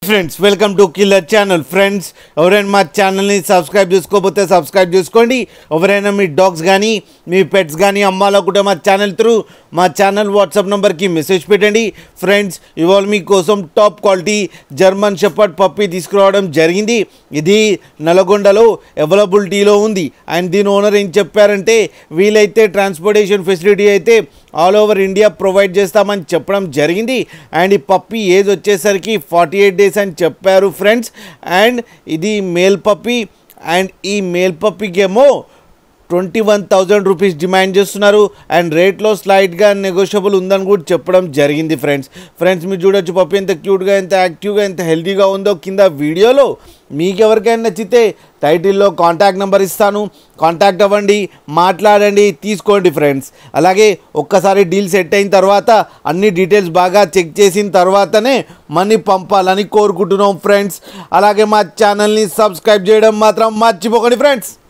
Friends welcome to killer channel. Friends ఎవరైనా మా ఛానల్ని సబ్స్క్రైబ్ చేసుకోకపోతే సబ్స్క్రైబ్ చేసుకోండి. ఎవరైనా మీ డాగ్స్ కానీ మీ పెట్స్ కానీ అమ్మాలనుకుంటే మా ఛానల్ వాట్సాప్ నెంబర్కి మెసేజ్ పెట్టండి. ఫ్రెండ్స్ ఇవాళ మీకోసం top quality German shepherd puppy తీసుకురావడం జరిగింది. ఇది నల్గొండలో అవైలబిలిటీలో ఉంది. అండ్ దీని ఓనర్ ఏం చెప్పారంటే వీలైతే ట్రాన్స్పోర్టేషన్ ఫెసిలిటీ అయితే ఆల్ ఓవర్ ఇండియా ప్రొవైడ్ చేస్తామని చెప్పడం జరిగింది. అండ్ ఈ పప్పీ ఏజ్ వచ్చేసరికి 48 డేస్ అని చెప్పారు ఫ్రెండ్స్. అండ్ ఇది మేల్ పప్పీ. అండ్ ఈ మేల్ పప్పీకి ఏమో 21,000 రూపీస్ డిమాండ్ చేస్తున్నారు. అండ్ రేట్లో స్లైట్గా నెగోషియబుల్ ఉందని కూడా చెప్పడం జరిగింది ఫ్రెండ్స్ మీరు చూడొచ్చు పప్పీ ఎంత క్యూట్గా, ఎంత యాక్టివ్గా, ఎంత హెల్తీగా ఉందో కింద వీడియోలో. మీకు ఎవరికైనా నచ్చితే టైటిల్లో కాంటాక్ట్ నెంబర్ ఇస్తాను, కాంటాక్ట్ అవ్వండి, మాట్లాడండి, తీసుకోండి ఫ్రెండ్స్. అలాగే ఒక్కసారి డీల్ సెట్ అయిన తర్వాత అన్ని డీటెయిల్స్ బాగా చెక్ చేసిన తర్వాతనే మనీ పంపాలని కోరుకుంటున్నాం ఫ్రెండ్స్. అలాగే మా ఛానల్ని సబ్స్క్రైబ్ చేయడం మాత్రం మర్చిపోకండి ఫ్రెండ్స్.